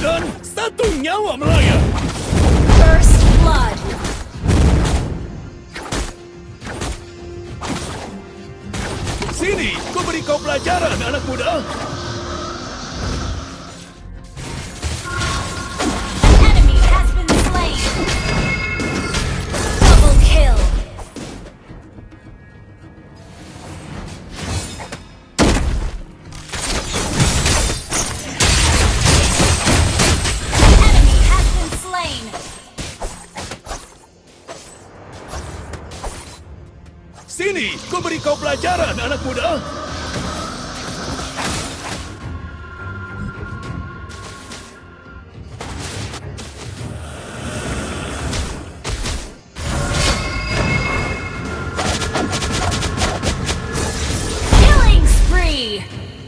tarikan, satu nyawa melayang. First blood. Sini, ku beri kau pelajaran, anak muda. An enemy has been slain. Double kill. An enemy has been slain. Sini, ku beri kau pelajaran, anak muda. Killing spree.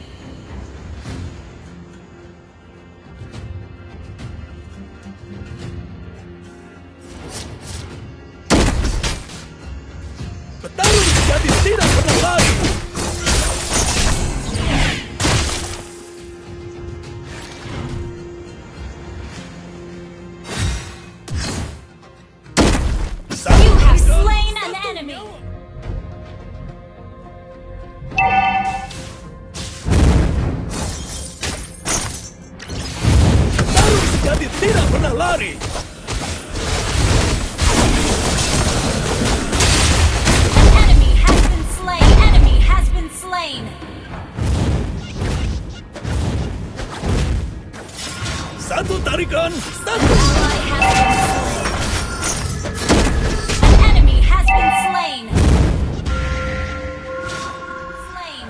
Petarung sejati tidak pernah lari. You have slain an enemy. Petarung sejati tidak pernah lari. Enemy has been slain. Enemy has been slain. Satu tarikan, satu. Ally has been slain. An enemy has been slain. Slain.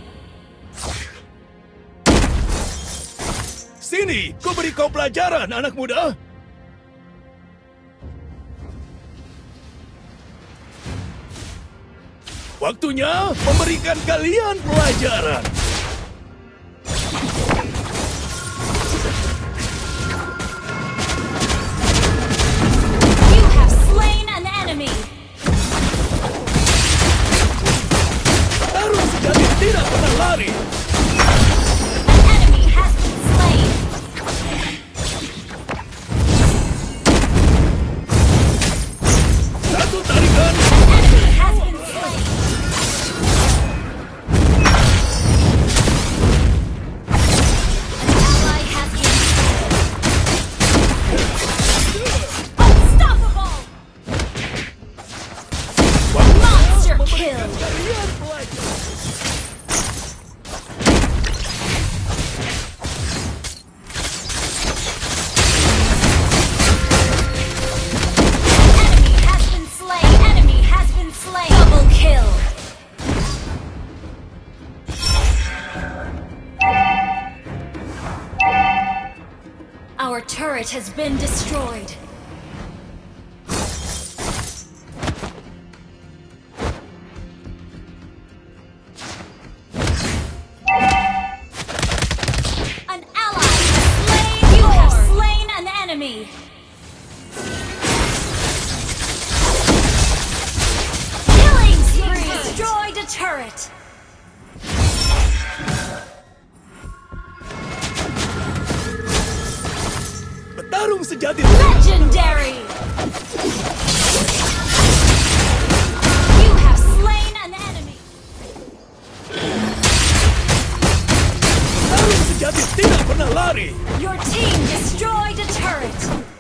Sini, ku beri kau pelajaran, anak muda. Waktunya memberikan kalian pelajaran. You have slain an enemy. Petarung sejati tidak pernah lari. An enemy has been slain. Satu tarikan, Enemy has been slain. An ally has been slain. Unstoppable! Monster kill! kalian pelajaran. Enemy has been slain. Enemy has been slain. Double kill. Our turret has been destroyed. An ally has slain. You have slain an enemy. Killing spree. Destroyed a turret. Petarung sejati Legendary. You have slain an enemy. Petarung sejati tidak pernah lari. Your team destroyed a turret.